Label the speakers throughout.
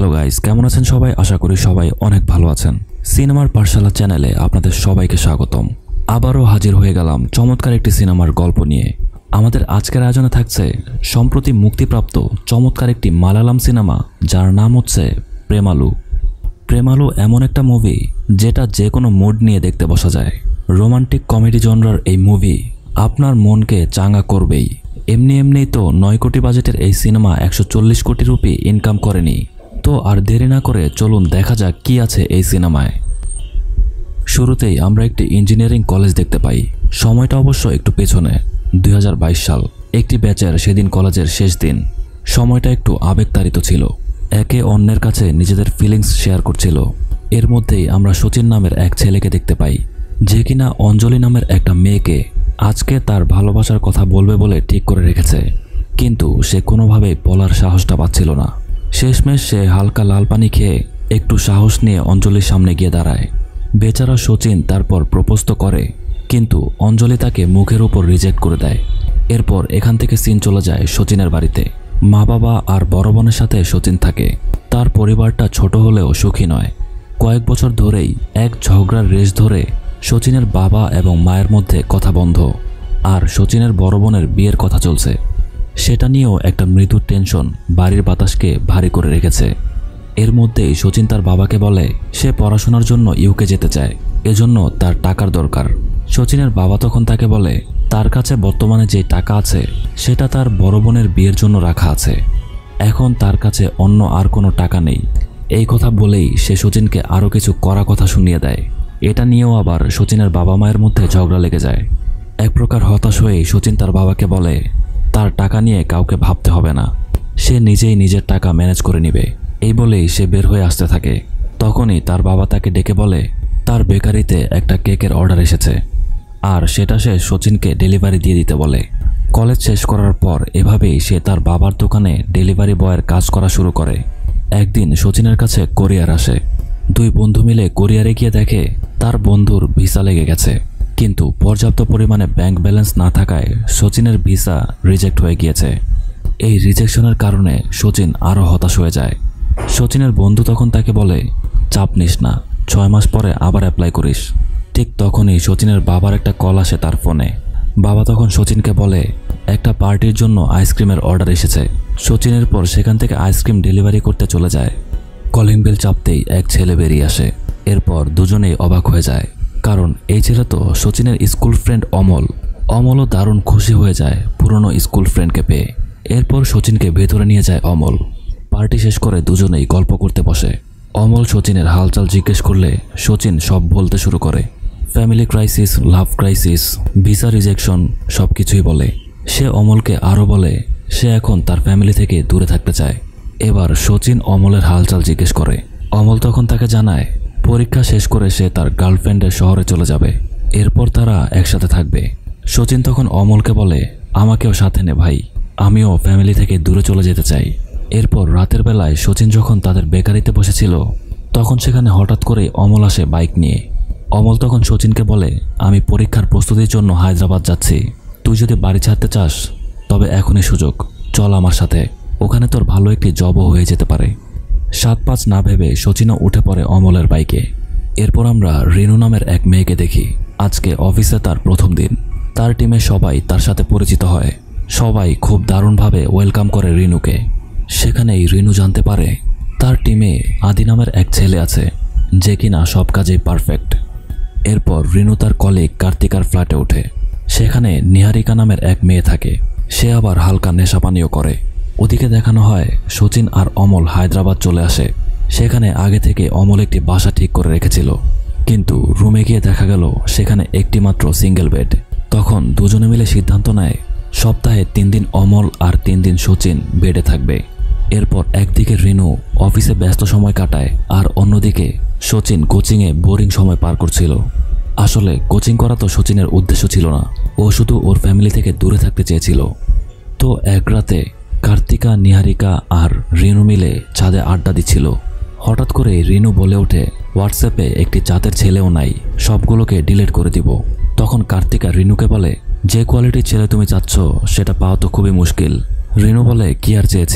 Speaker 1: Hello guys, কেমন আছেন সবাই? আশা করি সবাই অনেক ভালো আছেন। সিনেমার পাঠশালা চ্যানেলে আপনাদের সবাইকে স্বাগতম। আবারও হাজির হয়ে গেলাম চমৎকার একটি সিনেমার গল্প নিয়ে। আমাদের আজকের আয়োজনে থাকছে সম্প্রতি মুক্তিপ্রাপ্ত চমৎকার একটি মালায়ালাম সিনেমা, যার নাম হচ্ছে প্রেমালু। প্রেমালু এমন একটা মুভি যেটা যে কোনো মুড নিয়ে দেখতে বসা যায়। রোমান্টিক কমেডি জনরার এই মুভি আপনার মনকে চাঙ্গা করবেই। এমনিই তো 9 কোটি বাজেটের এই সিনেমা 140 কোটি রুপি ইনকাম করেনি। তো আর দেরি না করে চলুন দেখা যাক কি আছে এই সিনেমায়। শুরুতেই আমরা একটি ইঞ্জিনিয়ারিং কলেজ দেখতে পাই। সময়টা অবশ্য একটু পেছনে, 2022 সাল। একটি ব্যাচের সেদিন কলেজের শেষ দিন। সময়টা একটু আবেগতাড়িত ছিল। একে অন্যের কাছে নিজেদের ফিলিংস শেয়ার করছিল। এর মধ্যেই আমরা শচীন নামের এক ছেলেকে দেখতে পাই, যে কিনা অঞ্জলি নামের একটা মেয়েকে আজকে তার ভালোবাসার কথা বলবে বলে ঠিক করে রেখেছে। কিন্তু সে কোনোভাবেই বলার সাহসটা পাচ্ছিল না। শেষমেশ সে হালকা লাল পানি খেয়ে একটু সাহস নিয়ে অঞ্জলির সামনে গিয়ে দাঁড়ায়। বেচারা শচীন তারপর প্রপোজ তো করে, কিন্তু অঞ্জলি তাকে মুখের উপর রিজেক্ট করে দেয়। এরপর এখান থেকে সিন চলে যায় শচীনের বাড়িতে। মা বাবা আর বড় বোনের সাথে শচীন থাকে। তার পরিবারটা ছোট হলেও সুখী নয়। কয়েক বছর ধরেই এক ঝগড়ার রেশ ধরে শচীনের বাবা এবং মায়ের মধ্যে কথা বন্ধ। আর শচীনের বড় বোনের বিয়ের কথা চলছে, সেটা নিয়েও একটা মৃদু টেনশন বাড়ির বাতাসকে ভারী করে রেখেছে। এর মধ্যেই শচীন তার বাবাকে বলে সে পড়াশোনার জন্য ইউকে যেতে চায়, এজন্য তার টাকার দরকার। শচীনের বাবা তখন তাকে বলে তার কাছে বর্তমানে যে টাকা আছে সেটা তার বড় বোনের বিয়ের জন্য রাখা আছে, এখন তার কাছে অন্য আর কোনো টাকা নেই। এই কথা বলেই সে শচীনকে আরও কিছু কড়া কথা শুনিয়ে দেয়। এটা নিয়েও আবার শচীনের বাবা মায়ের মধ্যে ঝগড়া লেগে যায়। এক প্রকার হতাশ হয়ে শচীন তার বাবাকে বলে তার টাকা নিয়ে কাউকে ভাবতে হবে না, সে নিজেই নিজের টাকা ম্যানেজ করে নেবে। এই বলেই সে বের হয়ে আসতে থাকে। তখনই তার বাবা তাকে ডেকে বলে তার বেকারিতে একটা কেকের অর্ডার এসেছে, আর সেটা সে শচীনকে ডেলিভারি দিয়ে দিতে বলে। কলেজ শেষ করার পর এভাবেই সে তার বাবার দোকানে ডেলিভারি বয়ের কাজ করা শুরু করে। একদিন শচীনের কাছে কোরিয়ার আসে। দুই বন্ধু মিলে কোরিয়ারে গিয়ে দেখে তার বন্ধুর ভিসা লেগে গেছে, কিন্তু পর্যাপ্ত পরিমাণে ব্যাংক ব্যালেন্স না থাকায় শচীনের ভিসা রিজেক্ট হয়ে গিয়েছে। এই রিজেকশনের কারণে শচীন আরও হতাশ হয়ে যায়। শচীনের বন্ধু তখন তাকে বলে চাপ নিস না, 6 মাস পরে আবার অ্যাপ্লাই করিস। ঠিক তখনই শচীনের বাবার একটা কল আসে তার ফোনে। বাবা তখন শচীনকে বলে একটা পার্টির জন্য আইসক্রিমের অর্ডার এসেছে। শচীনের পর সেখান থেকে আইসক্রিম ডেলিভারি করতে চলে যায়। কলিং বেল চাপতেই এক ছেলে বেরিয়ে আসে। এরপর দুজনেই অবাক হয়ে যায়, কারণ এই ছেলে তো শচীনের স্কুল ফ্রেন্ড অমল। অমলও দারুণ খুশি হয়ে যায় পুরনো স্কুল ফ্রেন্ডকে পেয়ে। এরপর শচীনকে ভেতরে নিয়ে যায় অমল। পার্টি শেষ করে দুজনেই গল্প করতে বসে। অমল শচীনের হালচাল জিজ্ঞেস করলে শচীন সব বলতে শুরু করে। Family crisis, love crisis, visa rejection সব কিছুই বলে। সে অমলকে আরও বলে সে এখন তার ফ্যামিলি থেকে দূরে থাকতে চায়। এবার শচীন অমলের হালচাল জিজ্ঞেস করে। অমল তখন তাকে জানায় পরীক্ষা শেষ করে সে তার গার্লফ্রেন্ডের শহরে চলে যাবে, এরপর তারা একসাথে থাকবে। শচীন তখন অমলকে বলে আমাকেও সাথে নে ভাই, আমিও ফ্যামিলি থেকে দূরে চলে যেতে চাই। এরপর রাতের বেলায় শচীন যখন তাদের বেকারিতে বসেছিল, তখন সেখানে হঠাৎ করে অমল আসে বাইক নিয়ে। অমল তখন শচীনকে বলে আমি পরীক্ষার প্রস্তুতির জন্য হায়দ্রাবাদ যাচ্ছি, তুই যদি বাড়ি ছাড়তে চাস তবে এখনই সুযোগ, চল আমার সাথে, ওখানে তোর ভালো একটি জবও হয়ে যেতে পারে। 7-5 না ভেবে শচীনও উঠে পড়ে অমলের বাইকে। এরপর আমরা রিনু নামের এক মেয়েকে দেখি। আজকে অফিসে তার প্রথম দিন। তার টিমে সবাই তার সাথে পরিচিত হয়। সবাই খুব দারুণভাবে ওয়েলকাম করে রিনুকে। সেখানেই রিনু জানতে পারে তার টিমে আদি নামের এক ছেলে আছে, যে কিনা সব কাজেই পারফেক্ট। এরপর রিনু তার কলিগ কার্তিকার ফ্ল্যাটে ওঠে। সেখানে নিহারিকা নামের এক মেয়ে থাকে, সে আবার হালকা নেশাপানীয় করে। ওদিকে দেখানো হয় শচীন আর অমল হায়দ্রাবাদ চলে আসে। সেখানে আগে থেকে অমল একটি বাসা ঠিক করে রেখেছিল, কিন্তু রুমে গিয়ে দেখা গেল সেখানে একটি মাত্র সিঙ্গেল বেড। তখন দুজনে মিলে সিদ্ধান্ত নেয় সপ্তাহে 3 দিন অমল আর 3 দিন শচীন বেডে থাকবে। এরপর একদিকে রিনু অফিসে ব্যস্ত সময় কাটায়, আর অন্যদিকে শচীন কোচিংয়ে বোরিং সময় পার করছিল। আসলে কোচিং করা তো শচীনের উদ্দেশ্য ছিল না, ও শুধু ওর ফ্যামিলি থেকে দূরে থাকতে চেয়েছিল। তো এক রাতে কার্তিকা, নিহারিকা আর রিনু মিলে ছাদে আড্ডা দিচ্ছিল। হঠাৎ করে রিনু বলে ওঠে হোয়াটসঅ্যাপে একটি জাতের ছেলেও নাই, সবগুলোকে ডিলিট করে দিব। তখন কার্তিকা রিনুকে বলে যে কোয়ালিটির ছেলে তুমি চাচ্ছ সেটা পাওয়া তো খুবই মুশকিল। রিনু বলে কি আর চেয়েছি,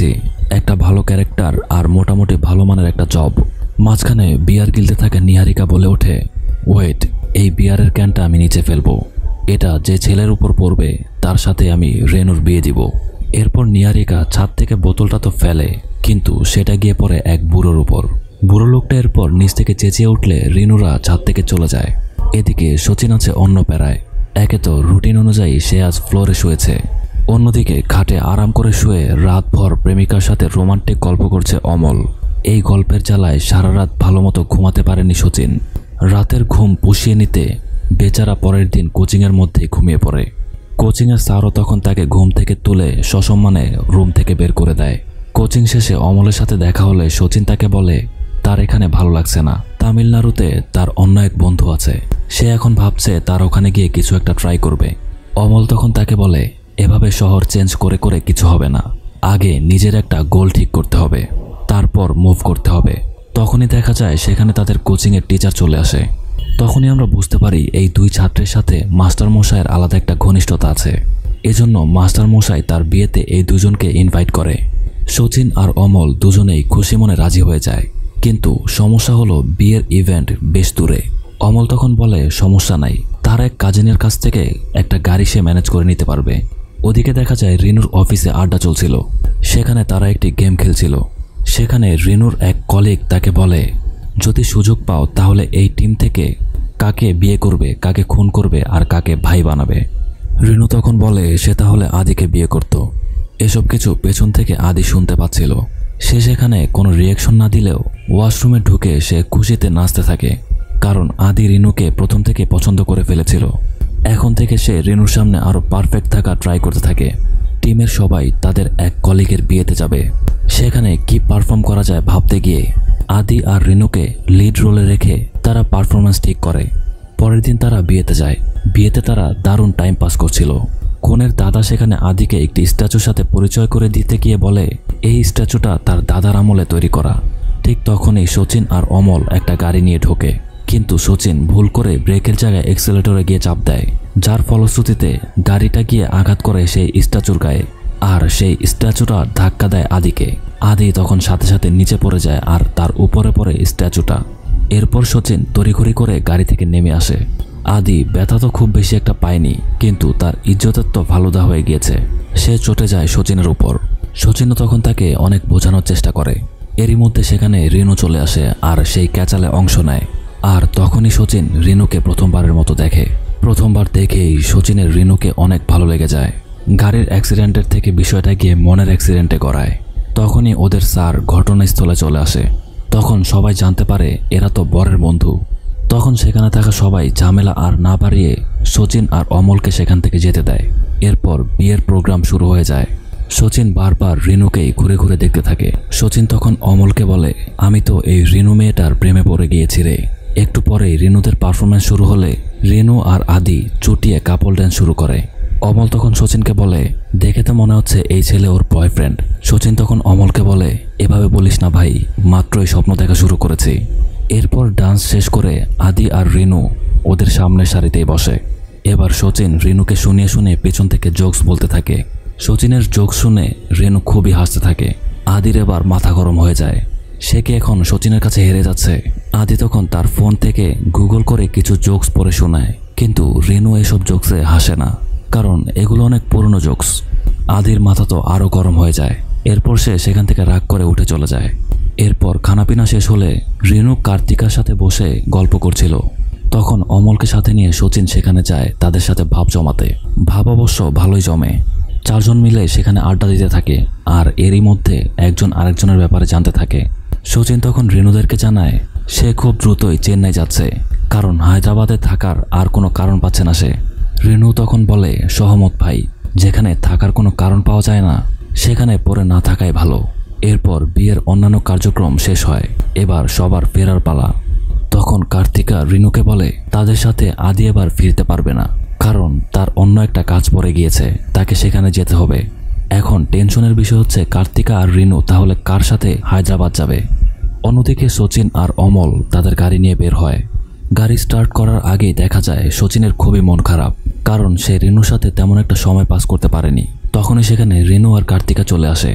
Speaker 1: একটা ভালো ক্যারেক্টার আর মোটামুটি ভালো মানের একটা জব। মাঝখানে বিয়ার গিলতে থাকা নিহারিকা বলে ওঠে, ওয়েট, এই বিয়ারের ক্যানটা আমি নিচে ফেলবো। এটা যে ছেলের উপর পড়বে তার সাথে আমি রেনুর বিয়ে দিব। এরপর নিহারিকা ছাদ থেকে বোতলটা তো ফেলে, কিন্তু সেটা গিয়ে পড়ে এক বুড়োর উপর। বুড়ো লোকটা এরপর নিচ থেকে চেঁচিয়ে উঠলে রিনুরা ছাদ থেকে চলে যায়। এদিকে সচিন আছে অন্য প্যারায়। একে তো রুটিন অনুযায়ী সে আজ ফ্লোরে শুয়েছে, অন্যদিকে খাটে আরাম করে শুয়ে রাতভর প্রেমিকার সাথে রোমান্টিক গল্প করছে অমল। এই গল্পের জ্বালায় সারা রাত ভালো মতো ঘুমাতে পারেনি সচিন। রাতের ঘুম পুষিয়ে নিতে বেচারা পরের দিন কোচিংয়ের মধ্যে ঘুমিয়ে পড়ে। কোচিংয়ের স্যারও তখন তাকে ঘুম থেকে তুলে সসম্মানে রুম থেকে বের করে দেয়। কোচিং শেষে অমলের সাথে দেখা হলে সচিন তাকে বলে তার এখানে ভালো লাগছে না, তামিলনাড়ুতে তার অন্য এক বন্ধু আছে, সে এখন ভাবছে তার ওখানে গিয়ে কিছু একটা ট্রাই করবে। অমল তখন তাকে বলে এভাবে শহর চেঞ্জ করে করে কিছু হবে না, আগে নিজের একটা গোল ঠিক করতে হবে, তারপর মুভ করতে হবে। তখনই দেখা যায় সেখানে তাদের কোচিংয়ের টিচার চলে আসে। তখনই আমরা বুঝতে পারি এই দুই ছাত্রের সাথে মাস্টার মশাইয়ের আলাদা একটা ঘনিষ্ঠতা আছে। এজন্য মাস্টার মশাই তার বিয়েতে এই দুজনকে ইনভাইট করে। সচিন আর অমল দুজনেই খুশি মনে রাজি হয়ে যায়, কিন্তু সমস্যা হলো বিয়ের ইভেন্ট বেশ দূরে। অমল তখন বলে সমস্যা নাই, তার এক কাজিনের কাছ থেকে একটা গাড়ি সে ম্যানেজ করে নিতে পারবে। ওদিকে দেখা যায় রিনুর অফিসে আড্ডা চলছিল, সেখানে তারা একটি গেম খেলছিল। সেখানে রিনুর এক কলিগ তাকে বলে যদি সুযোগ পাও তাহলে এই টিম থেকে কাকে বিয়ে করবে, কাকে খুন করবে আর কাকে ভাই বানাবে। রিনু তখন বলে সে তাহলে আদিকে বিয়ে করত। এসব কিছু পেছন থেকে আদি শুনতে পাচ্ছিল। সে সেখানে কোনো রিয়াকশন না দিলেও ওয়াশরুমে ঢুকে সে খুশিতে নাচতে থাকে, কারণ আদি রিনুকে প্রথম থেকে পছন্দ করে ফেলেছিল। এখন থেকে সে রিনুর সামনে আরও পারফেক্ট থাকা ট্রাই করতে থাকে। টিমের সবাই তাদের এক কলিগের বিয়েতে যাবে, সেখানে কি পারফর্ম করা যায় ভাবতে গিয়ে আদি আর রিনুকে লিড রোলে রেখে তারা পারফরমেন্স ঠিক করে। পরের দিন তারা বিয়েতে যায়। বিয়েতে তারা দারুণ টাইম পাস করছিল। কনের দাদা সেখানে আদিকে একটি স্ট্যাচুর সাথে পরিচয় করে দিতে গিয়ে বলে এই স্ট্যাচুটা তার দাদার আমলে তৈরি করা। ঠিক তখনই সচিন আর অমল একটা গাড়ি নিয়ে ঢোকে, কিন্তু সচিন ভুল করে ব্রেকের জায়গায় এক্সেলেটরে গিয়ে চাপ দেয়, যার ফলশ্রুতিতে গাড়িটা গিয়ে আঘাত করে সেই স্ট্যাচুর গায়ে, আর সেই স্ট্যাচুটা ধাক্কা দেয় আদিকে। আদি তখন সাথে সাথে নিচে পড়ে যায় আর তার উপরে পড়ে স্ট্যাচুটা। এরপর সচিন তড়িঘড়ি করে গাড়ি থেকে নেমে আসে। আদি ব্যথা তো খুব বেশি একটা পায়নি, কিন্তু তার ইজ্জতের তো ফালুদা হয়ে গিয়েছে। সে চটে যায় সচিনের উপর। সচিনও তখন তাকে অনেক বোঝানোর চেষ্টা করে। এরই মধ্যে সেখানে রিনু চলে আসে আর সেই ক্যাচালে অংশ নেয়। আর তখনই সচিন রিনুকে প্রথমবারের মতো দেখে। প্রথমবার দেখেই সচিনের রিনুকে অনেক ভালো লেগে যায়। গাড়ির অ্যাক্সিডেন্টের থেকে বিষয়টা গিয়ে মনের অ্যাক্সিডেন্টে গড়ায়। তখনই ওদের স্যার ঘটনাস্থলে চলে আসে। তখন সবাই জানতে পারে এরা তো বরের বন্ধু। তখন সেখানে থাকা সবাই ঝামেলা আর না বাড়িয়ে সচিন আর অমলকে সেখান থেকে যেতে দেয়। এরপর বিয়ের প্রোগ্রাম শুরু হয়ে যায়। সচিন বারবার রিনুকেই ঘুরে ঘুরে দেখতে থাকে। সচিন তখন অমলকে বলে আমি তো এই রিনু মেয়েটার প্রেমে পড়ে গিয়েছি রে। একটু পরেই রিনুদের পারফরমেন্স শুরু হলে রিনু আর আদি চুটিয়ে কাপল ড্যান্স শুরু করে। অমল তখন সচিনকে বলে দেখে তো মনে হচ্ছে এই ছেলে ওর বয়ফ্রেন্ড। সচিন তখন অমলকে বলে এভাবে বলিস না ভাই, মাত্রই স্বপ্ন দেখা শুরু করেছি। এরপর ডান্স শেষ করে আদি আর রিনু ওদের সামনের সারিতেই বসে। এবার সচিন রিনুকে শুনিয়ে শুনিয়ে পেছন থেকে জোকস বলতে থাকে। সচিনের জোকস শুনে রিনু খুবই হাসতে থাকে। আদির এবার মাথা গরম হয়ে যায়। সে কি এখন সচিনের কাছে হেরে যাচ্ছে? আদি তখন তার ফোন থেকে গুগল করে কিছু জোকস পড়ে শোনায়, কিন্তু রিনু এসব জোকসে হাসে না, কারণ এগুলো অনেক পুরনো জোকস। আদির মাথা তো আরও গরম হয়ে যায়। এরপর সে সেখান থেকে রাগ করে উঠে চলে যায়। এরপর খানাপিনা শেষ হলে রিনু কার্তিকার সাথে বসে গল্প করছিল। তখন অমলকে সাথে নিয়ে সচিন সেখানে যায় তাদের সাথে ভাব জমাতে। ভাব অবশ্য ভালোই জমে। চারজন মিলে সেখানে আড্ডা দিতে থাকে, আর এরই মধ্যে একজন আরেকজনের ব্যাপারে জানতে থাকে। সচিন তখন রিনুদেরকে জানায় সে খুব দ্রুতই চেন্নাই যাচ্ছে, কারণ হায়দ্রাবাদে থাকার আর কোনো কারণ পাচ্ছে না সে। রিনু তখন বলে সহমত ভাই, যেখানে থাকার কোনো কারণ পাওয়া যায় না সেখানে পড়ে না থাকাই ভালো। এরপর বিয়ের অন্যান্য কার্যক্রম শেষ হয়। এবার সবার ফেরার পালা। তখন কার্তিকা রিনুকে বলে তাদের সাথে আদি এবার ফিরতে পারবে না, কারণ তার অন্য একটা কাজ পড়ে গিয়েছে, তাকে সেখানে যেতে হবে। এখন টেনশনের বিষয় হচ্ছে কার্তিকা আর রিনু তাহলে কার সাথে হায়দ্রাবাদ যাবে। অন্যদিকে সচিন আর অমল তাদের গাড়ি নিয়ে বের হয়। গাড়ি স্টার্ট করার আগেই দেখা যায় সচিনের খুবই মন খারাপ, কারণ সে রিনুর সাথে তেমন একটা সময় পাস করতে পারেনি। তখনই সেখানে রিনু আর কার্তিকা চলে আসে।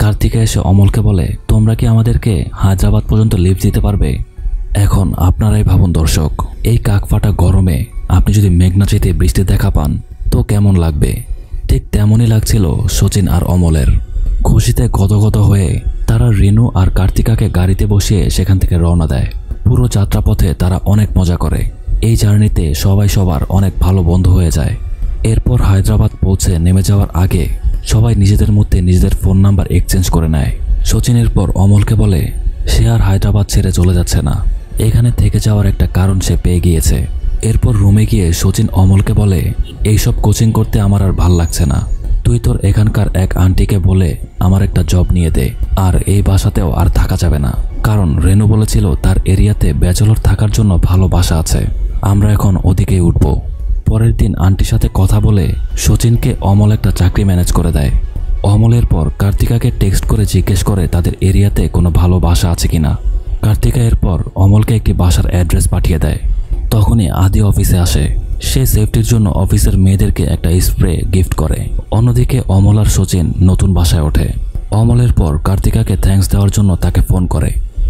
Speaker 1: কার্তিকা এসে অমলকে বলে, তোমরা কি আমাদেরকে হায়দ্রাবাদ পর্যন্ত লিফট দিতে পারবে? এখন আপনারাই ভাবুন দর্শক, এই কাকফাটা গরমে আপনি যদি মেঘনাচিতে বৃষ্টি দেখা পান তো কেমন লাগবে। ঠিক তেমনই লাগছিল শচীন আর অমলের। খুশিতে গদগদ হয়ে তারা রিনু আর কার্তিকাকে গাড়িতে বসিয়ে সেখান থেকে রওনা দেয়। পুরো যাত্রাপথে তারা অনেক মজা করে। এই জার্নিতে সবাই সবার অনেক ভালো বন্ধু হয়ে যায়। এরপর হায়দ্রাবাদ পৌঁছে নেমে যাওয়ার আগে সবাই নিজেদের মধ্যে নিজেদের ফোন নাম্বার এক্সচেঞ্জ করে নেয়। শচীনের পর অমলকে বলে সে আর হায়দ্রাবাদ ছেড়ে চলে যাচ্ছে না, এখানে থেকে যাওয়ার একটা কারণ সে পেয়ে গিয়েছে। এরপর রুমে গিয়ে শচীন অমলকে বলে, এইসব কোচিং করতে আমার আর ভাল লাগছে না, তুই তোর এখানকার এক আন্টিকে বলে আমার একটা জব নিয়ে দে। আর এই বাসাতেও আর থাকা যাবে না, কারণ রেনু বলেছিল তার এরিয়াতে ব্যাচেলর থাকার জন্য ভালো বাসা আছে, আমরা এখন ওদিকেই উঠব। পরের দিন আন্টির সাথে কথা বলে শচীনকে অমল একটা চাকরি ম্যানেজ করে দেয়। অমলের পর কার্তিকাকে টেক্সট করে জিজ্ঞেস করে তাদের এরিয়াতে কোনো ভালো বাসা আছে কিনা। কার্তিকা এরপর অমলকে একটি বাসার অ্যাড্রেস পাঠিয়ে দেয়। তখনই আদি অফিসে আসে। সে সেফটির জন্য অফিসের মেয়েদেরকে একটা স্প্রে গিফট করে। অন্যদিকে অমল আর শচীন নতুন বাসায় ওঠে। অমলের পর কার্তিকাকে থ্যাঙ্কস দেওয়ার জন্য তাকে ফোন করে।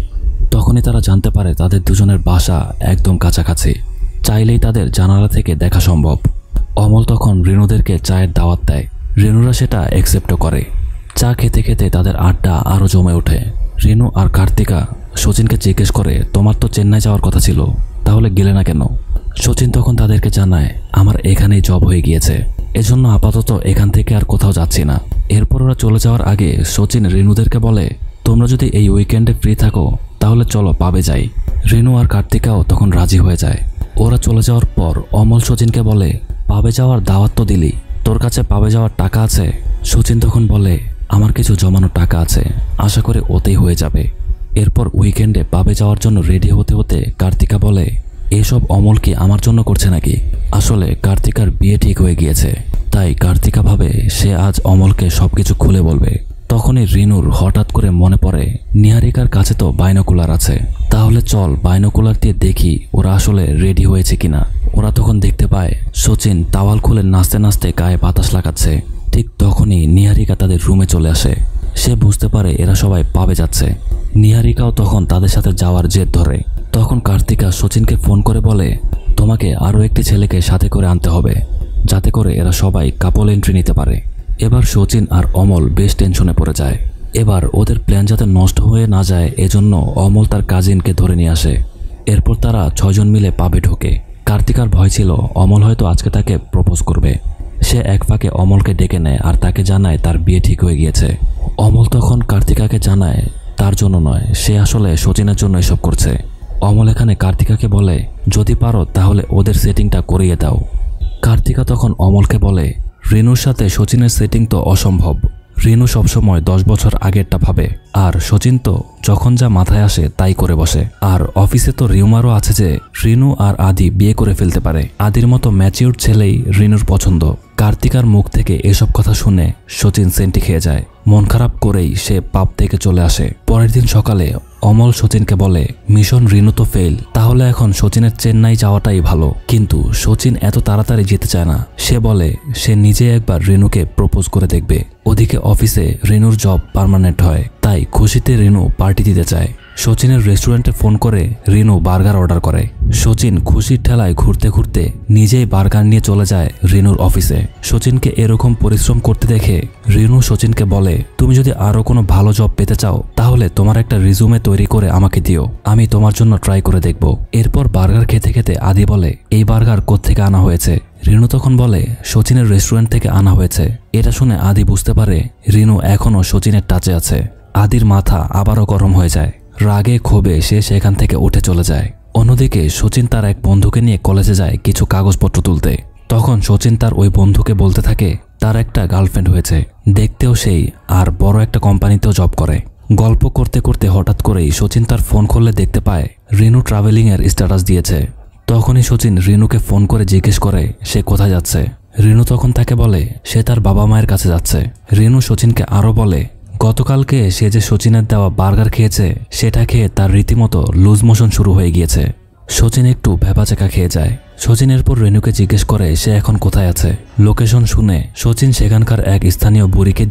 Speaker 1: তখনই তারা জানতে পারে তাদের দুজনের বাসা একদম কাছাকাছি, চাইলেই তাদের জানালা থেকে দেখা সম্ভব। অমল তখন রিনুদেরকে চায়ের দাওয়াত দেয়। রিনুরা সেটা অ্যাকসেপ্টও করে। চা খেতে খেতে তাদের আড্ডা আরও জমে ওঠে। রিনু আর কার্তিকা শচীনকে জিজ্ঞেস করে, তোমার তো চেন্নাই যাওয়ার কথা ছিল, তাহলে গেলে না কেন? শচীন তখন তাদেরকে জানায়, আমার এখানেই জব হয়ে গিয়েছে, এজন্য আপাতত এখান থেকে আর কোথাও যাচ্ছি না। এরপর ওরা চলে যাওয়ার আগে শচীন রিনুদেরকে বলে, তোমরা যদি এই উইকেন্ডে ফ্রি থাকো তাহলে চলো পাবে যাই। রিনু আর কার্তিকাও তখন রাজি হয়ে যায়। ওরা চলে যাওয়ার পর অমল শচীনকে বলে, পাবে যাওয়ার দাওয়াত তো দিলি, তোর কাছে পাবে যাওয়ার টাকা আছে? শচীন তখন বলে, আমার কিছু জমানো টাকা আছে, আশা করে ওতেই হয়ে যাবে। এরপর উইকেন্ডে পাবে যাওয়ার জন্য রেডি হতে হতে কার্তিকা বলে, এসব অমল কি আমার জন্য করছে নাকি? আসলে কার্তিকার বিয়ে ঠিক হয়ে গিয়েছে, তাই কার্তিকা ভাবে সে আজ অমলকে সবকিছু খুলে বলবে। তখনই রিনুর হঠাৎ করে মনে পড়ে নিহারিকার কাছে তো বাইনোকুলার আছে, তাহলে চল বাইনোকুলার দিয়ে দেখি ওরা আসলে রেডি হয়েছে কিনা। ওরা তখন দেখতে পায় শচীন তাওয়াল খুলে নাচতে নাচতে গায়ে বাতাস লাগাচ্ছে। ঠিক তখনই নিহারিকা তাদের রুমে চলে আসে। সে বুঝতে পারে এরা সবাই পাবে যাচ্ছে। নিহারিকাও তখন তাদের সাথে যাওয়ার জেদ ধরে। তখন কার্তিকা শচীনকে ফোন করে বলে, তোমাকে আরও একটি ছেলেকে সাথে করে আনতে হবে, যাতে করে এরা সবাই কাপল এন্ট্রি নিতে পারে। এবার শচীন আর অমল বেশ টেনশনে পড়ে যায়। এবার ওদের প্ল্যান যাতে নষ্ট হয়ে না যায় এজন্য অমল তার কাজিনকে ধরে নিয়ে আসে। এরপর তারা 6 জন মিলে পাবে ঢোকে। কার্তিকার ভয় ছিল অমল হয়তো আজকে তাকে প্রপোজ করবে। সে এক ফাঁকে অমলকে ডেকে নেয় আর তাকে জানায় তার বিয়ে ঠিক হয়ে গিয়েছে। অমল তখন কার্তিকাকে জানায় তার জন্য নয়, সে আসলে শচীনের জন্য এসব করছে। অমল এখানে কার্তিকাকে বলে, যদি পারো তাহলে ওদের সেটিংটা করিয়ে দাও। কার্তিকা তখন অমলকে বলে, রিনুর সাথে শচীনের সেটিং তো অসম্ভব। রিনু সবসময় 10 বছর আগেরটা ভাবে, আর শচীন তো যখন যা মাথায় আসে তাই করে বসে। আর অফিসে তো রিউমারও আছে যে রিনু আর আদি বিয়ে করে ফেলতে পারে। আদির মতো ম্যাচিউর ছেলেই রিনুর পছন্দ। কার্তিকার মুখ থেকে এসব কথা শুনে শচীন সেন্টি খেয়ে যায়। মন খারাপ করেই সে পাব থেকে চলে আসে। পরের দিন সকালে অমল শচীনকে বলে, মিশন রিনু তো ফেল, তাহলে এখন শচীনের চেন্নাই যাওয়াটাই ভালো। কিন্তু শচীন এত তাড়াতাড়ি যেতে চায় না। সে বলে সে নিজে একবার রিনুকে প্রপোজ করে দেখবে। ওদিকে অফিসে রিনুর জব পার্মানেন্ট হয়, তাই খুশিতে রিনু পার্টি দিতে চায়। শচীনের রেস্টুরেন্টে ফোন করে রিনু বার্গার অর্ডার করে। শচীন খুশির ঠেলায় ঘুরতে ঘুরতে নিজেই বার্গার নিয়ে চলে যায় রিনুর অফিসে। শচীনকে এরকম পরিশ্রম করতে দেখে রিনু শচীনকে বলে, তুমি যদি আরো কোনো ভালো জব পেতে চাও তাহলে তোমার একটা রিজুমে তৈরি করে আমাকে দিও, আমি তোমার জন্য ট্রাই করে দেখব। এরপর বার্গার খেতে খেতে আদি বলে, এই বার্গার কোত্থেকে আনা হয়েছে? রিনু তখন বলে, শচীনের রেস্টুরেন্ট থেকে আনা হয়েছে। এটা শুনে আদি বুঝতে পারে রিনু এখনও শচীনের টাচে আছে। আদির মাথা আবারও গরম হয়ে যায়। রাগে ক্ষোভে সে সেখান থেকে উঠে চলে যায়। অন্যদিকে শচীন তার এক বন্ধুকে নিয়ে কলেজে যায় কিছু কাগজপত্র তুলতে। তখন শচীন তার ওই বন্ধুকে বলতে থাকে তার একটা গার্লফ্রেন্ড হয়েছে, দেখতেও সেই, আর বড় একটা কোম্পানিতেও জব করে। গল্প করতে করতে হঠাৎ করেই শচীন তার ফোন খুললে দেখতে পায় রিনু ট্রাভেলিংয়ের স্ট্যাটাস দিয়েছে। তখনই শচীন রিনুকে ফোন করে জিজ্ঞেস করে সে কোথায় যাচ্ছে। রিনু তখন তাকে বলে সে তার বাবা মায়ের কাছে যাচ্ছে। রিনু শচীনকে আরও বলে গতকালকে সে যে শচীনের দেওয়া বার্গার খেয়েছে সেটা খেয়ে তার রীতিমতো লুজ মোশন শুরু হয়ে গিয়েছে। শচীন একটু ভেবাচেকা খেয়ে যায়। শচীনের পর রেনুকে জিজ্ঞেস করে সে এখন কোথায় আছে। লোকেশন শুনে শচীন সেখানকার এক স্থানীয় বুড়িকে দিয়ে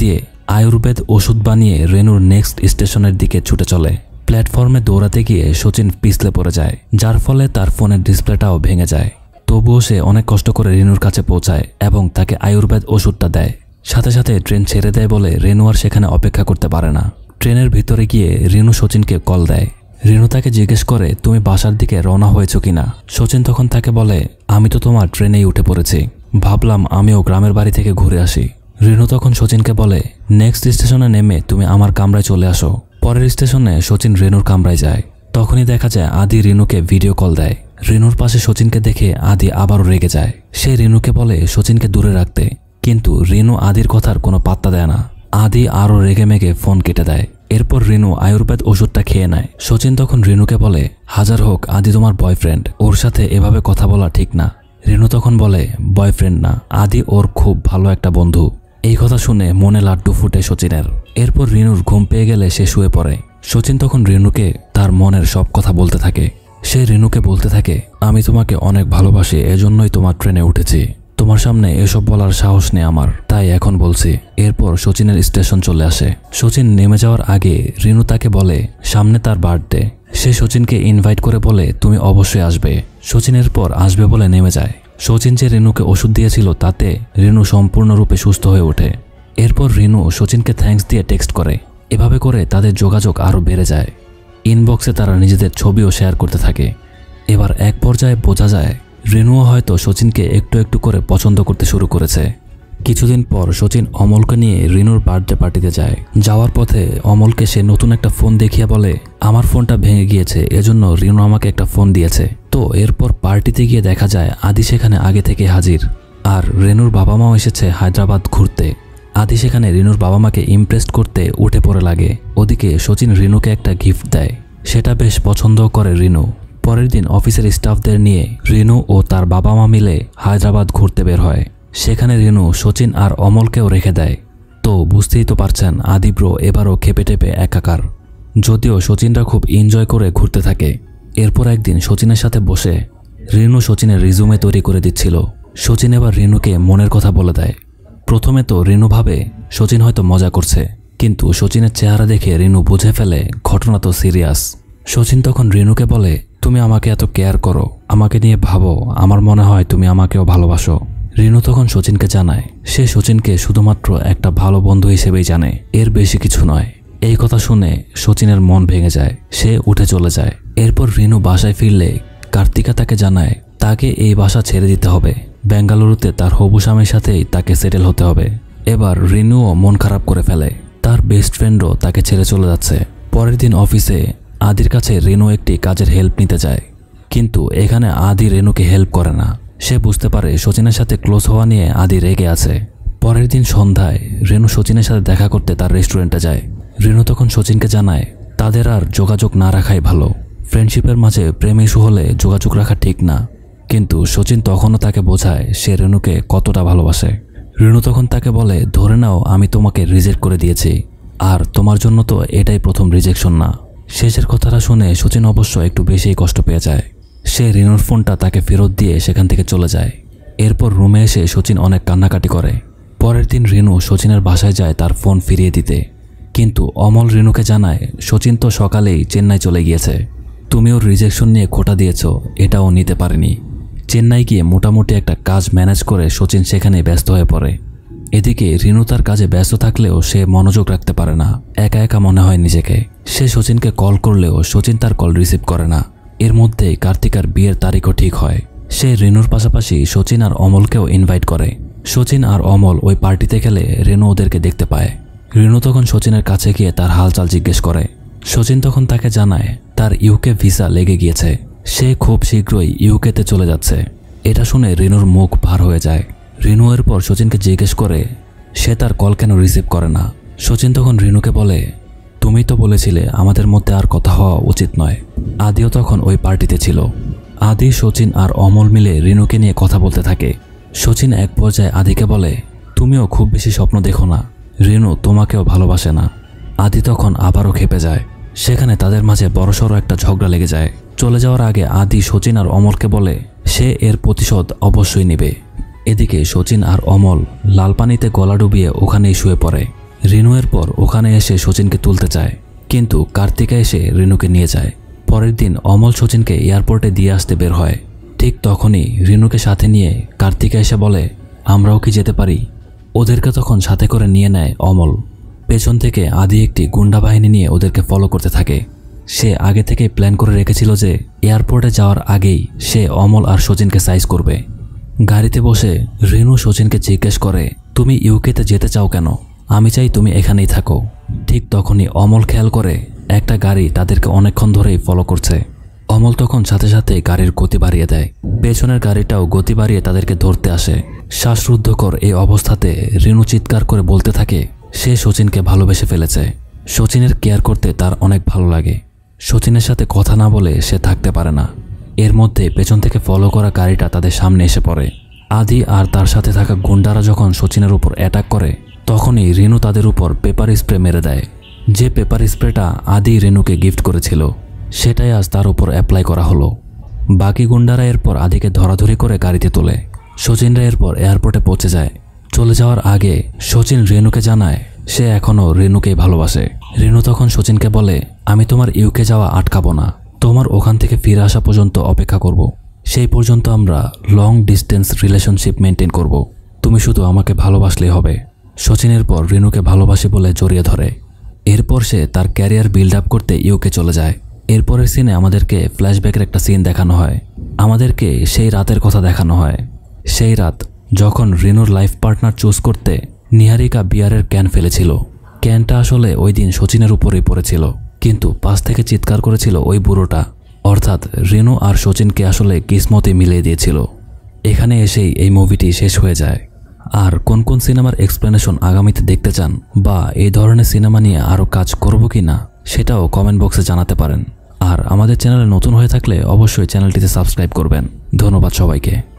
Speaker 1: আয়ুর্বেদ ওষুধ বানিয়ে রেনুর নেক্সট স্টেশনের দিকে ছুটে চলে। প্ল্যাটফর্মে দৌড়াতে গিয়ে শচীন পিছলে পড়ে যায়, যার ফলে তার ফোনের ডিসপ্লেটাও ভেঙে যায়। তবুও সে অনেক কষ্ট করে রেনুর কাছে পৌঁছায় এবং তাকে আয়ুর্বেদ ওষুধটা দেয়। সাথে সাথে ট্রেন ছেড়ে দেয় বলে রেনু আর সেখানে অপেক্ষা করতে পারে না। ট্রেনের ভিতরে গিয়ে রেনু শচীনকে কল দেয়। রেনু তাকে জিজ্ঞেস করে, তুমি বাসার দিকে রওনা হয়েছ কিনা? শচীন তখন তাকে বলে, আমি তো তোমার ট্রেনেই উঠে পড়েছি, ভাবলাম আমিও গ্রামের বাড়ি থেকে ঘুরে আসি। রেনু তখন শচীনকে বলে, নেক্সট স্টেশনে নেমে তুমি আমার কামরায় চলে আসো। পরের স্টেশনে শচীন রেনুর কামরায় যায়। তখনই দেখা যায় আদি রেনুকে ভিডিও কল দেয়। রেনুর পাশে শচীনকে দেখে আদি আবারও রেগে যায়। সে রেনুকে বলে শচীনকে দূরে রাখতে, কিন্তু রেনু আদির কথার কোনো পাত্তা দেয় না। আদি আরও রেগে মেগে ফোন কেটে দেয়। এরপর রেনু আয়ুর্বেদ ওষুধটা খেয়ে নেয়। শচীন তখন রেনুকে বলে, হাজার হোক আদি তোমার বয়ফ্রেন্ড, ওর সাথে এভাবে কথা বলা ঠিক না। রেনু তখন বলে, বয়ফ্রেন্ড না, আদি ওর খুব ভালো একটা বন্ধু। এই কথা শুনে মনে লাড্ডু ফুটে শচীনের। এরপর রেনুর ঘুম পেয়ে গেলে সে শুয়ে পড়ে। শচীন তখন রেনুকে তার মনের সব কথা বলতে থাকে। সে রেনুকে বলতে থাকে, আমি তোমাকে অনেক ভালোবাসি, এজন্যই তোমার ট্রেনে উঠেছি। তোমার সামনে এসব বলার সাহস নেই আমার, তাই এখন বলছি। এরপর শচীনের স্টেশন চলে আসে। শচীন নেমে যাওয়ার আগে রেনু তাকে বলে সামনে তার বার্থডে। সে শচীনকে ইনভাইট করে বলে, তুমি অবশ্যই আসবে। শচীনের পর আসবে বলে নেমে যায়। শচীন যে রেনুকে ওষুধ দিয়েছিল তাতে রেনু সম্পূর্ণরূপে সুস্থ হয়ে ওঠে। এরপর রেনু শচীনকে থ্যাঙ্কস দিয়ে টেক্সট করে। এভাবে করে তাদের যোগাযোগ আরও বেড়ে যায়। ইনবক্সে তারা নিজেদের ছবিও শেয়ার করতে থাকে। এবার এক পর্যায়ে বোঝা যায় রেনুও হয়তো শচীনকে একটু একটু করে পছন্দ করতে শুরু করেছে। কিছুদিন পর শচীন অমলকে নিয়ে রেনুর বার্থডে পার্টিতে যায়। যাওয়ার পথে অমলকে সে নতুন একটা ফোন দেখিয়ে বলে, আমার ফোনটা ভেঙে গিয়েছে, এজন্য রেনু আমাকে একটা ফোন দিয়েছে। তো এরপর পার্টিতে গিয়ে দেখা যায় আদি সেখানে আগে থেকে হাজির, আর রেনুর বাবা মাও এসেছে হায়দ্রাবাদ ঘুরতে। আদি সেখানে রেনুর বাবা মাকে ইমপ্রেস করতে উঠে পড়ে লাগে। ওদিকে শচীন রেনুকে একটা গিফট দেয়, সেটা বেশ পছন্দও করে রেনু। পরের দিন অফিসের স্টাফদের নিয়ে রেনু ও তার বাবা মা মিলে হায়দ্রাবাদ ঘুরতে বের হয়। সেখানে রেনু শচীন আর অমলকেও রেখে দেয়। তো বুঝতেই তো পারছেন আদি ব্রো এবারও খেপে টেপে একাকার। যদিও শচীনরা খুব এনজয় করে ঘুরতে থাকে। এরপর একদিন শচীনের সাথে বসে রেনু শচীনের রিজুমে তৈরি করে দিচ্ছিল। শচীন এবার রেনুকে মনের কথা বলে দেয়। প্রথমে তো রেনু ভাবে শচীন হয়তো মজা করছে, কিন্তু শচীনের চেহারা দেখে রেনু বুঝে ফেলে ঘটনা তো সিরিয়াস। শচীন তখন রেনুকে বলে, তুমি আমাকে এত কেয়ার করো, আমাকে নিয়ে ভাবো, আমার মনে হয় তুমি আমাকেও ভালোবাসো। রেনু তখন শচীনকে জানায় সে শচীনকে শুধুমাত্র একটা ভালো বন্ধু হিসেবেই জানে, এর বেশি কিছু নয়। এই কথা শুনে শচীনের মন ভেঙে যায়, সে উঠে চলে যায়। এরপর রেনু বাসায় ফিরলে কার্তিকা তাকে জানায় তাকে এই বাসা ছেড়ে দিতে হবে, বেঙ্গালুরুতে তার হবু স্বামীর সাথেই তাকে সেটেল হতে হবে। এবার রেনুও মন খারাপ করে ফেলে, তার বেস্ট ফ্রেন্ডও তাকে ছেড়ে চলে যাচ্ছে। পরের দিন অফিসে আদির কাছে রেনু একটি কাজের হেল্প নিতে যায়, কিন্তু এখানে আদি রেনুকে হেল্প করে না। সে বুঝতে পারে শচীনের সাথে ক্লোজ হওয়া নিয়ে আদি রেগে আছে। পরের দিন সন্ধ্যায় রেনু শচীনের সাথে দেখা করতে তার রেস্টুরেন্টে যায়। রেনু তখন শচীনকে জানায় তাদের আর যোগাযোগ না রাখাই ভালো, ফ্রেন্ডশিপের মাঝে প্রেম ইস্যু হলে যোগাযোগ রাখা ঠিক না। কিন্তু শচীন তখনও তাকে বোঝায় সে রেনুকে কতটা ভালোবাসে। রেনু তখন তাকে বলে, ধরে নাও আমি তোমাকে রিজেক্ট করে দিয়েছি, আর তোমার জন্য তো এটাই প্রথম রিজেকশন না। শেষের কথাটা শুনে শচীন অবশ্য একটু বেশিই কষ্ট পেয়ে যায়। সে রেনুর ফোনটা তাকে ফেরত দিয়ে সেখান থেকে চলে যায়। এরপর রুমে এসে শচীন অনেক কান্নাকাটি করে। পরের দিন রেনু শচীনের বাসায় যায় তার ফোন ফিরিয়ে দিতে, কিন্তু অমল রেনুকে জানায় শচীন তো সকালেই চেন্নাই চলে গিয়েছে, তুমি ওর রিজেকশন নিয়ে খোটা দিয়েছ, এটাও নিতে পারেনি। চেন্নাই গিয়ে মোটামুটি একটা কাজ ম্যানেজ করে শচীন সেখানে ব্যস্ত হয়ে পড়ে। এদিকে রেনু তার কাজে ব্যস্ত থাকলেও সে মনোযোগ রাখতে পারে না, একা একা মনে হয় নিজেকে। সে শচীনকে কল করলেও শচীন তার কল রিসিভ করে না। এর মধ্যে কার্তিকার বিয়ের তারিখও ঠিক হয়। সে রেনুর পাশাপাশি শচীন আর অমলকেও ইনভাইট করে। শচীন আর অমল ওই পার্টিতে গেলে রেনু ওদেরকে দেখতে পায়। রেনু তখন শচীনের কাছে গিয়ে তার হালচাল জিজ্ঞেস করে। শচীন তখন তাকে জানায় তার ইউকে ভিসা লেগে গিয়েছে, সে খুব শীঘ্রই ইউকেতে চলে যাচ্ছে। এটা শুনে রেনুর মুখ ভার হয়ে যায়। রেনু এরপর শচীনকে জিজ্ঞেস করে সে তার কল কেন রিসিভ করে না। শচীন তখন রেনুকে বলে, তুমি তো বলেছিলে আমাদের মধ্যে আর কথা হওয়া উচিত নয়। আদিও তখন ওই পার্টিতে ছিল। আদি, শচীন আর অমল মিলে রেনুকে নিয়ে কথা বলতে থাকে। শচীন এক পর্যায়ে আদিকে বলে, তুমিও খুব বেশি স্বপ্ন দেখো না, রেনু তোমাকেও ভালোবাসে না। আদি তখন আবারও খেপে যায়। সেখানে তাদের মাঝে বড়সড় একটা ঝগড়া লেগে যায়। চলে যাওয়ার আগে আদি শচীন আর অমলকে বলে সে এর প্রতিশোধ অবশ্যই নেবে। এদিকে শচীন আর অমল লাল পানিতে গলা ডুবিয়ে ওখানেই শুয়ে পড়ে। রিনুয়ের পর ওখানে এসে সচিনকে তুলতে চায়, কিন্তু কার্তিকা এসে রিনুকে নিয়ে যায়। পরের দিন অমল সচিনকে এয়ারপোর্টে দিয়ে আসতে বের হয়। ঠিক তখনই রিনুকে সাথে নিয়ে কার্তিকা এসে বলে, আমরাও কি যেতে পারি? ওদেরকে তখন সাথে করে নিয়ে নেয় অমল। পেছন থেকে আদি একটি গুন্ডা বাহিনী নিয়ে ওদেরকে ফলো করতে থাকে। সে আগে থেকেই প্ল্যান করে রেখেছিল যে এয়ারপোর্টে যাওয়ার আগেই সে অমল আর সচিনকে সাইজ করবে। গাড়িতে বসে রিনু সচিনকে জিজ্ঞেস করে, তুমি ইউকেতে যেতে চাও কেন? আমি চাই তুমি এখানেই থাকো। ঠিক তখনই অমল খেয়াল করে একটা গাড়ি তাদেরকে অনেকক্ষণ ধরেই ফলো করছে। অমল তখন সাথে সাথে গাড়ির গতি বাড়িয়ে দেয়। পেছনের গাড়িটাও গতি বাড়িয়ে তাদেরকে ধরতে আসে। শ্বাসরুদ্ধকর এই অবস্থাতে রিনু চিৎকার করে বলতে থাকে সে সচিনকে ভালোবেসে ফেলেছে। সচিনের কেয়ার করতে তার অনেক ভালো লাগে। সচিনের সাথে কথা না বলে সে থাকতে পারে না। এর মধ্যে পেছন থেকে ফলো করা গাড়িটা তাদের সামনে এসে পড়ে। আদি আর তার সাথে থাকা গুন্ডারা যখন সচিনের উপর অ্যাটাক করে তখনই রিনু তাদের উপর পেপার স্প্রে মেরে দেয়। যে পেপার স্প্রেটা আদি রিনুকে গিফট করেছিল সেটাই আজ তার উপর অ্যাপ্লাই করা হলো। বাকি গুন্ডারা এরপর আদিকে ধরাধরি করে গাড়িতে তোলে। সচিনরা এরপর এয়ারপোর্টে পৌঁছে যায়। চলে যাওয়ার আগে সচিন রিনুকে জানায় সে এখনও রিনুকেই ভালোবাসে। রিনু তখন সচিনকে বলে, আমি তোমার ইউকে যাওয়া আটকাবো না, তোমার ওখান থেকে ফিরে আসা পর্যন্ত অপেক্ষা করব। সেই পর্যন্ত আমরা লং ডিস্টেন্স রিলেশনশিপ মেনটেন করব। তুমি শুধু আমাকে ভালোবাসলেই হবে। সচিনের পর রিনুকে ভালোবাসে বলে জড়িয়ে ধরে। এরপর সে তার ক্যারিয়ার বিল্ড আপ করতে ইউকে চলে যায়। এরপরের সিনে আমাদেরকে ফ্ল্যাশব্যাকের একটা সিন দেখানো হয়। আমাদেরকে সেই রাতের কথা দেখানো হয়। সেই রাত যখন রিনুর লাইফ পার্টনার চুজ করতে নিহারিকা বিয়ারের ক্যান ফেলেছিল। ক্যানটা আসলে ওই দিন সচিনের উপরেই পড়েছিল, কিন্তু পাশ থেকে চিৎকার করেছিল ওই বুড়োটা। অর্থাৎ রিনু আর সচিনকে আসলে কিসমতে মিলিয়ে দিয়েছিল। এখানে এসেই এই মুভিটি শেষ হয়ে যায়। আর কোন কোন সিনেমার এক্সপ্লেনেশন আগামীতে দেখতে চান বা এই ধরনের সিনেমা নিয়ে আরও কাজ করব কি না সেটাও কমেন্ট বক্সে জানাতে পারেন। আর আমাদের চ্যানেলে নতুন হয়ে থাকলে অবশ্যই চ্যানেলটিতে সাবস্ক্রাইব করবেন। ধন্যবাদ সবাইকে।